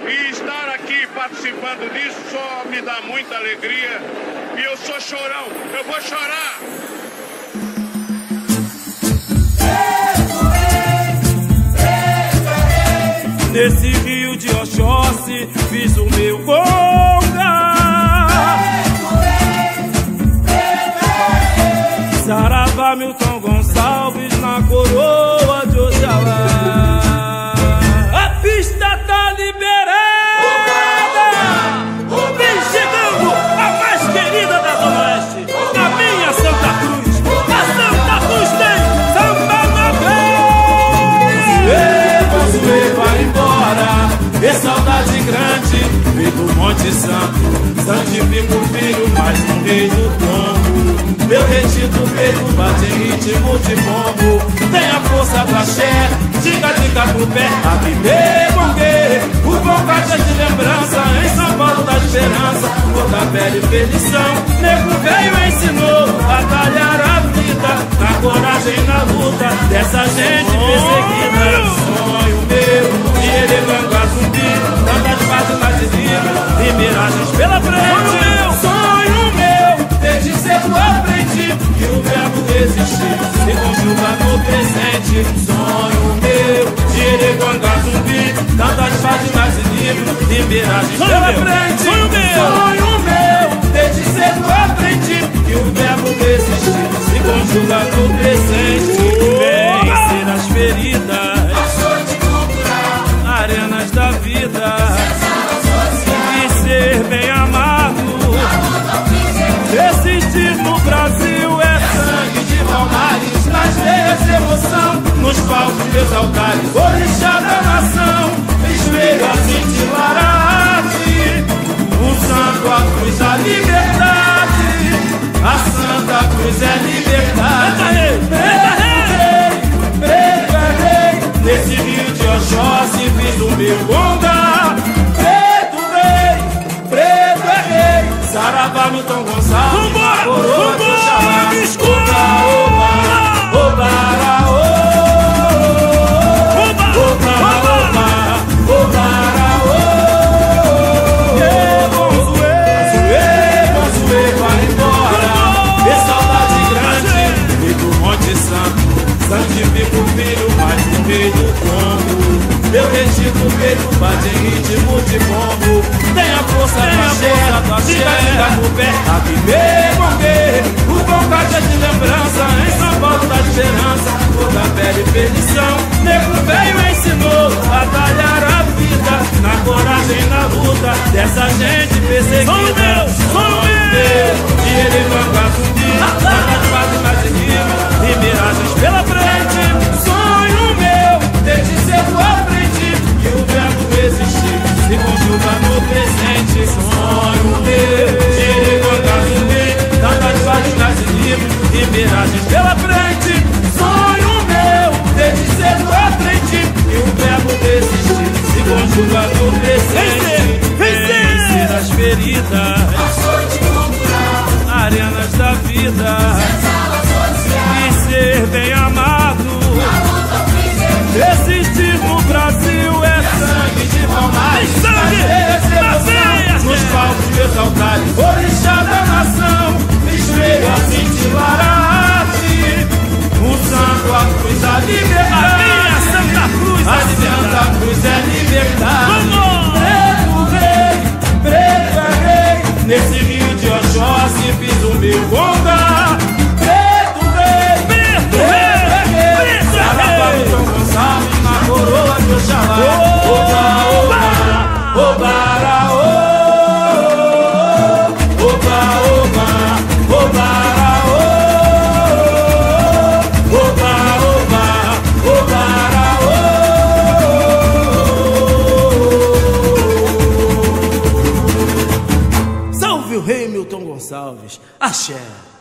E estar aqui participando disso só me dá muita alegria. E eu sou chorão, eu vou chorar. Nesse rio de Oxóssi fiz o meu conga. Saravá Milton Gonçalves na coroa de Oxalá. A pista tá liberada. Vem chegando a mais querida da Zona Oeste, a minha Santa Cruz. A Santa Cruz tem samba na veia. Vai embora, é saudade grande, veio do Monte Santo, santifica o filho, mais um rei do tombo. Meu retido peito bate em ritmo de bombo. Tem a força do axé, diga pro pé, a viver bongue. O bom caixa de lembrança, em São Paulo da esperança. Toda velha e felição, nego velho ensinou a talhar a vida, na coragem, na luta, dessa gente perseguida. Sonho meu, de Erebanga Zumbi, tantas páginas de livro e miragens pela frente. Sonho meu, desde cedo aprendi que o verbo existir se conjuga no presente. Sonho meu, de Erebanga Zumbi, tantas páginas de livro e miragens pela frente. Sonho meu, desde cedo aprendi que o verbo existir se conjuga no presente. Vencer as feridas, arenas da vida, e ser bem amado. Existir no Brasil é sangue de palmares, nas veias emoção, nos palcos meus altares. Orixá da nação, espelho a cintilar a arte. O santo, a cruz, a liberdade. A Santa Cruz é liberdade. Preto é rei, nesse rio de Oxóssi fiz o meu conga. Preto é rei, Saravá Milton Gonçalves, coroa de Oxalá. Santifica o filho, mais um rei do tombo. Meu retido peito bate em ritmo de bombo. Tem a força do axé, diga no pé, a viver bongue. O bom caixa de lembrança, em São Paulo da esperança. Toda velha e perdição, nego velho ensinou a talhar a vida, na coragem, na luta, dessa gente perseguida. Sonho meu, de Erebanga Zumbi, tantas páginas de livro e miragens pela frente. Sonho meu, desde cedo aprendi que o verbo existir se conjuga no presente. Sonho meu, de Erebanga Zumbi, tantas páginas de livro e miragens pela frente. Sonho meu, desde cedo aprendi que o verbo existir se conjuga no presente. Vencer as feridas, arenas da vida, e ser bem amado. Existir no Brasil é sangue de palmares, nos palcos meus altares. Orixá da nação, espelho a cintilar a arte. O santo, a cruz, a liberdade. A minha Santa Cruz, a Santa Cruz é liberdade. Preto é rei, nesse rio de Oxóssi fiz o meu conga. Preto rei, Saravá Milton Gonçalves na coroa de Oxalá. Oba, oba, obara, oba, oba, obara, oba, oba, obara, Salve o rei Milton Gonçalves, axé.